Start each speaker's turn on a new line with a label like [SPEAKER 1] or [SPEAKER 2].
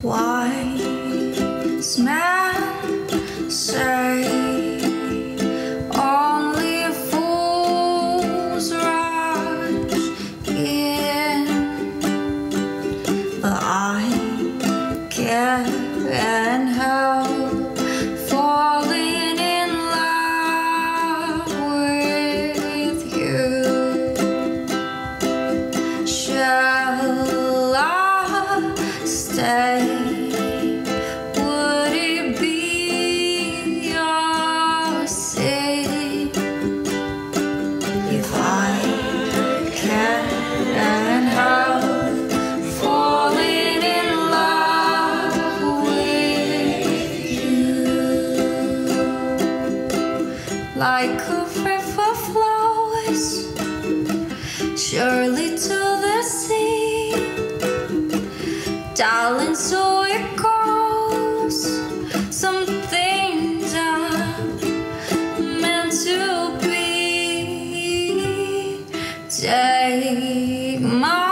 [SPEAKER 1] Wise men say only fools rush in, but I can't help falling in love with you. Shall I stay? Would it be your sin if I can't help falling in love with you? Like a river flows surely to the sea, darling, so it goes. Some things are meant to be. Take my